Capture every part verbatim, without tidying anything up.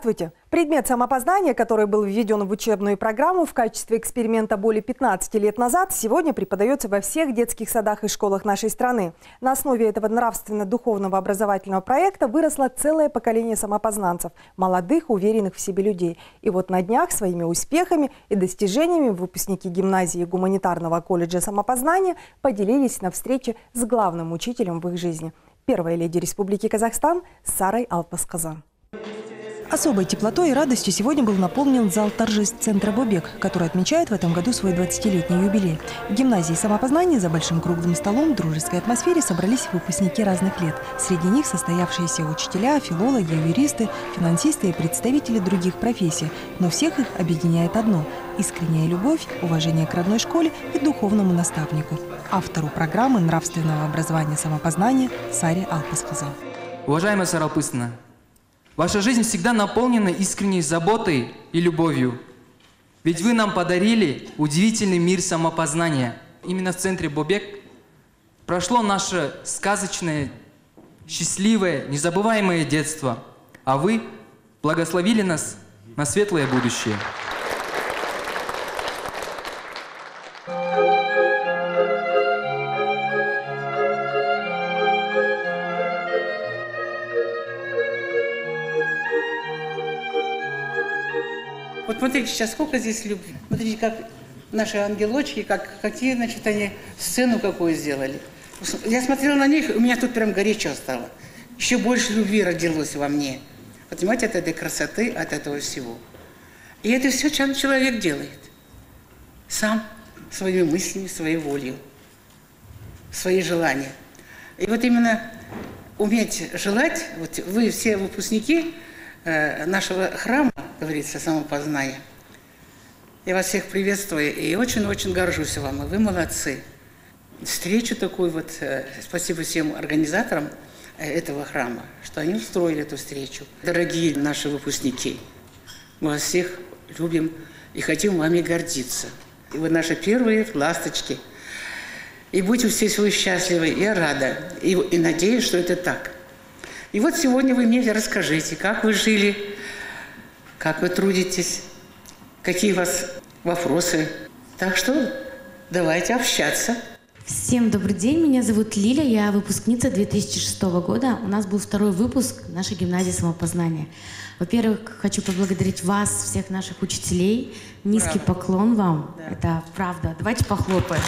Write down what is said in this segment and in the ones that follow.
Здравствуйте! Предмет самопознания, который был введен в учебную программу в качестве эксперимента более пятнадцати лет назад, сегодня преподается во всех детских садах и школах нашей страны. На основе этого нравственно-духовного образовательного проекта выросло целое поколение самопознанцев, молодых, уверенных в себе людей. И вот на днях своими успехами и достижениями выпускники гимназии гуманитарного колледжа самопознания поделились на встрече с главным учителем в их жизни. Первая леди Республики Казахстан Сарой Алпасказан. Особой теплотой и радостью сегодня был наполнен зал торжеств центра «Бобек», который отмечает в этом году свой двадцатилетний юбилей. В гимназии самопознания за большим круглым столом в дружеской атмосфере собрались выпускники разных лет. Среди них состоявшиеся учителя, филологи, юристы, финансисты и представители других профессий. Но всех их объединяет одно – искренняя любовь, уважение к родной школе и духовному наставнику. Автору программы нравственного образования самопознания Саре Алпасказан. Уважаемая Сара Алпысовна, ваша жизнь всегда наполнена искренней заботой и любовью. Ведь вы нам подарили удивительный мир самопознания. Именно в центре «Бобек» прошло наше сказочное, счастливое, незабываемое детство. А вы благословили нас на светлое будущее. Вот смотрите, сейчас сколько здесь любви. Смотрите, как наши ангелочки, как, какие, значит, они сцену какую сделали. Я смотрела на них, у меня тут прям горячо стало. Еще больше любви родилось во мне. Понимаете, от этой красоты, от этого всего. И это все, чем человек делает. Сам, своими мыслями, своей волей, свои желания. И вот именно уметь желать, вот вы все выпускники э, нашего храма, говорится, самопознание. Я вас всех приветствую и очень-очень горжусь вам. И вы молодцы. Встречу такую вот, э, спасибо всем организаторам э, этого храма, что они устроили эту встречу. Дорогие наши выпускники, мы вас всех любим и хотим вами гордиться. И вы наши первые ласточки. И будьте все вы счастливы, я рада. И, и надеюсь, что это так. И вот сегодня вы мне расскажите, как вы жили, как вы трудитесь, какие у вас вопросы. Так что давайте общаться. Всем добрый день, меня зовут Лиля, я выпускница две тысячи шестого года. У нас был второй выпуск нашей гимназии самопознания. Во-первых, хочу поблагодарить вас, всех наших учителей. Низкий Браво. Поклон вам. Да. Это правда. Давайте похлопаем.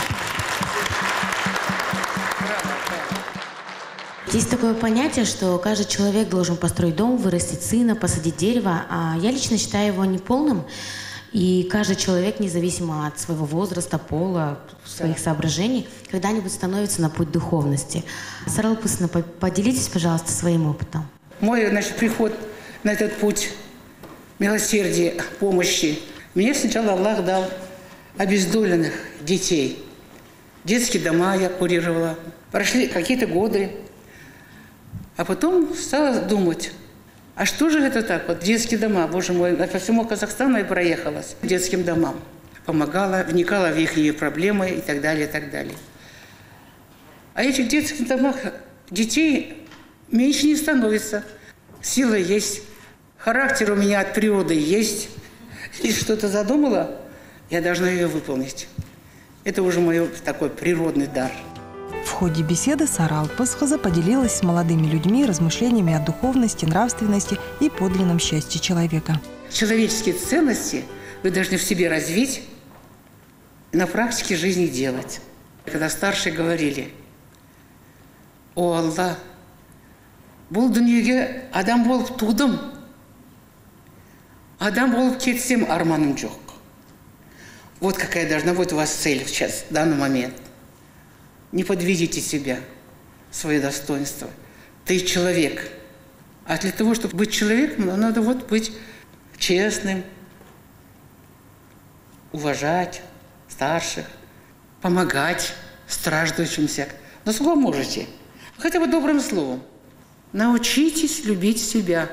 Есть такое понятие, что каждый человек должен построить дом, вырастить сына, посадить дерево. А я лично считаю его неполным. И каждый человек, независимо от своего возраста, пола, своих да. соображений, когда-нибудь становится на путь духовности. Сара Алпысовна, поделитесь, пожалуйста, своим опытом. Мой, значит, приход на этот путь милосердия, помощи. Мне сначала Аллах дал обездоленных детей. Детские дома я курировала. Прошли какие-то годы. А потом стала думать, а что же это так? Вот детские дома, боже мой, по всему Казахстану я проехалась к детским домам. Помогала, вникала в их проблемы и так далее, и так далее. А этих детских домах детей меньше не становится. Сила есть, характер у меня от природы есть. И что-то задумала, я должна ее выполнить. Это уже мой такой природный дар. В ходе беседы Сара Алпасказан поделилась с молодыми людьми размышлениями о духовности, нравственности и подлинном счастье человека. Человеческие ценности вы должны в себе развить и на практике жизни делать. Когда старшие говорили: «О Аллах, бұл дүниеге адам болып тудым, адам болып кетсем арманым жоқ». Вот какая должна быть у вас цель сейчас, в данный момент. Не подведите себя, свое достоинство. Ты человек. А для того, чтобы быть человеком, надо вот быть честным, уважать старших, помогать страждущимся. Насколько можете. Хотя бы добрым словом. Научитесь любить себя.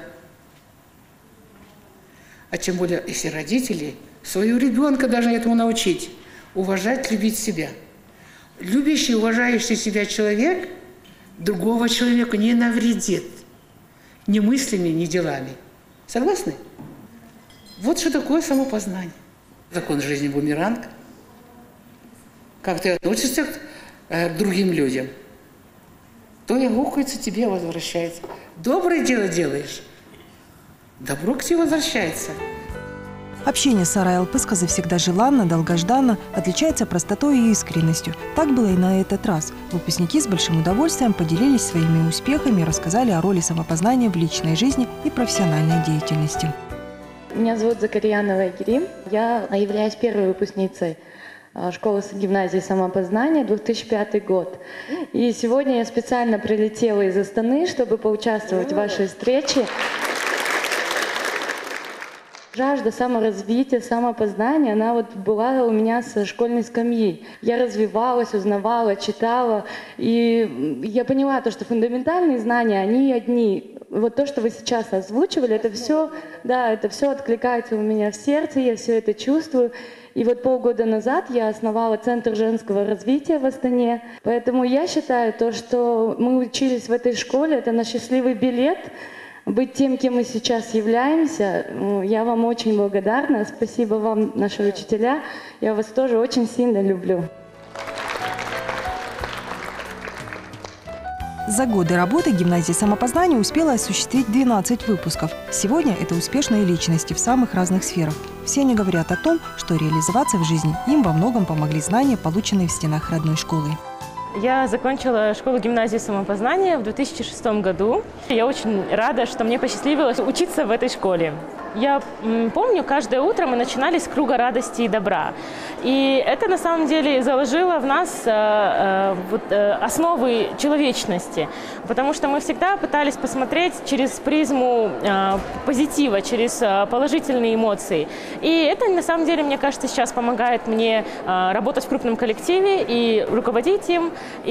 А тем более, если родители своего ребенка должны этому научить. Уважать, любить себя. Любящий, уважающий себя человек другого человека не навредит. Ни мыслями, ни делами. Согласны? Вот что такое самопознание. Закон жизни бумеранг. Как ты относишься к э, другим людям, то и гукается, тебе возвращается. Доброе дело делаешь, добро к тебе возвращается. Общение с Сарой Алпысказой всегда желанно, долгожданно, отличается простотой и искренностью. Так было и на этот раз. Выпускники с большим удовольствием поделились своими успехами и рассказали о роли самопознания в личной жизни и профессиональной деятельности. Меня зовут Закарьянова Игорь. Я являюсь первой выпускницей школы гимназии самопознания, две тысячи пятый год. И сегодня я специально прилетела из Астаны, чтобы поучаствовать в вашей встрече. Жажда саморазвития, самопознания, она вот была у меня со школьной скамьи. Я развивалась, узнавала, читала, и я поняла то, что фундаментальные знания, они одни. Вот то, что вы сейчас озвучивали, это все, да, это все откликается у меня в сердце, я все это чувствую. И вот полгода назад я основала Центр женского развития в Астане. Поэтому я считаю то, что мы учились в этой школе, это наш счастливый билет. Быть тем, кем мы сейчас являемся, я вам очень благодарна. Спасибо вам, наши учителя. Я вас тоже очень сильно люблю. За годы работы гимназия самопознания успела осуществить двенадцать выпусков. Сегодня это успешные личности в самых разных сферах. Все они говорят о том, что реализоваться в жизни им во многом помогли знания, полученные в стенах родной школы. Я закончила школу-гимназию самопознания в две тысячи шестом году. Я очень рада, что мне посчастливилось учиться в этой школе. Я помню, каждое утро мы начинали с круга радости и добра. И это на самом деле заложило в нас э, э, вот, э, основы человечности. Потому что мы всегда пытались посмотреть через призму э, позитива, через э, положительные эмоции. И это на самом деле, мне кажется, сейчас помогает мне э, работать в крупном коллективе и руководить им.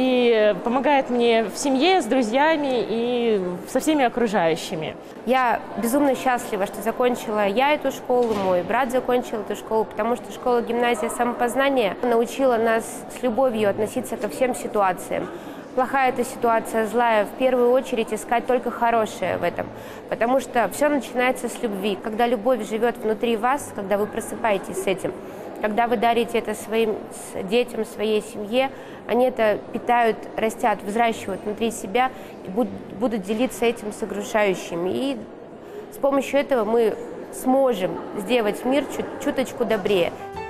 И помогает мне в семье, с друзьями и со всеми окружающими. Я безумно счастлива, что закончила я эту школу, мой брат закончил эту школу, потому что школа-гимназия самопознания научила нас с любовью относиться ко всем ситуациям. Плохая эта ситуация, злая, в первую очередь искать только хорошее в этом, потому что все начинается с любви. Когда любовь живет внутри вас, когда вы просыпаетесь с этим, когда вы дарите это своим детям, своей семье, они это питают, растят, взращивают внутри себя и будут, будут делиться этим с окружающими. И с помощью этого мы сможем сделать мир чуть, чуточку добрее.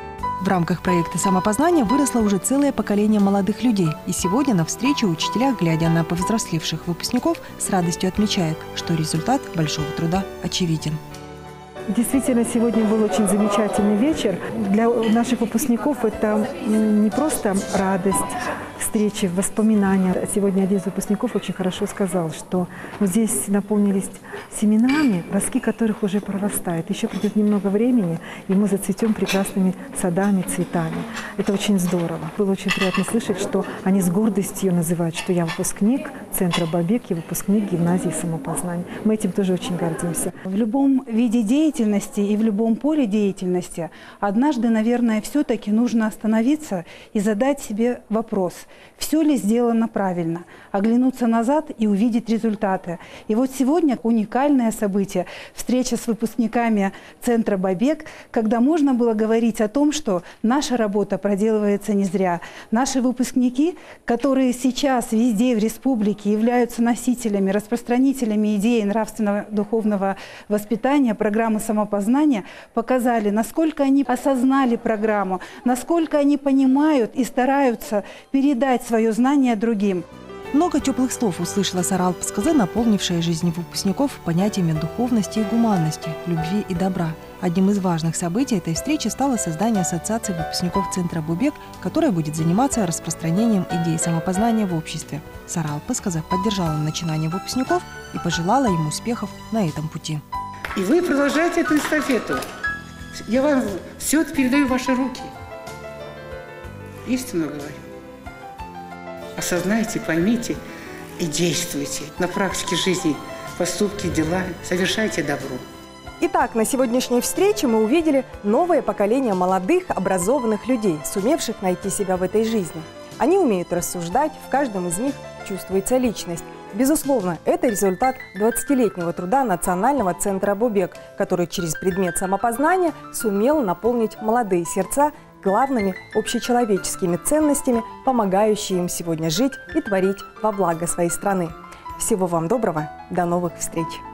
В рамках проекта самопознания выросло уже целое поколение молодых людей. И сегодня на встрече учителя, глядя на повзрослевших выпускников, с радостью отмечают, что результат большого труда очевиден. Действительно, сегодня был очень замечательный вечер. Для наших выпускников это не просто радость, встречи, воспоминания. Сегодня один из выпускников очень хорошо сказал, что вот здесь наполнились семенами, ростки которых уже прорастают. Еще придет немного времени, и мы зацветем прекрасными садами, цветами. Это очень здорово. Было очень приятно слышать, что они с гордостью называют, что я выпускник Центра Бобек и выпускник гимназии самопознания. Мы этим тоже очень гордимся. В любом виде деятельности и в любом поле деятельности однажды, наверное, все-таки нужно остановиться и задать себе вопрос, все ли сделано правильно, оглянуться назад и увидеть результаты. И вот сегодня уникальное событие – встреча с выпускниками Центра Бобек, когда можно было говорить о том, что наша работа проделывается не зря. Наши выпускники, которые сейчас везде в республике являются носителями, распространителями идеи нравственного духовного воспитания, программы самопознания, показали, насколько они осознали программу, насколько они понимают и стараются передать свое знание другим. Много теплых слов услышала Сара Алпысказы, наполнившая жизни выпускников понятиями духовности и гуманности, любви и добра. Одним из важных событий этой встречи стало создание ассоциации выпускников Центра Бобек, которая будет заниматься распространением идей самопознания в обществе. Сара Алпысказы поддержала начинание выпускников и пожелала им успехов на этом пути. И вы продолжаете эту эстафету. Я вам все это передаю в ваши руки. Истинно говорю. Осознайте, поймите и действуйте. На практике жизни поступки, дела, совершайте добро. Итак, на сегодняшней встрече мы увидели новое поколение молодых, образованных людей, сумевших найти себя в этой жизни. Они умеют рассуждать, в каждом из них чувствуется личность. Безусловно, это результат двадцатилетнего труда Национального центра «Бобек», который через предмет самопознания сумел наполнить молодые сердца главными общечеловеческими ценностями, помогающими им сегодня жить и творить во благо своей страны. Всего вам доброго, до новых встреч!